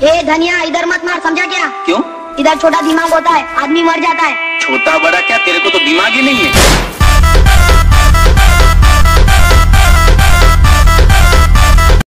ए धनिया, इधर मत मार, समझा क्या? क्यों? इधर छोटा दिमाग होता है, आदमी मर जाता है। छोटा बड़ा क्या, तेरे को तो दिमाग ही नहीं है।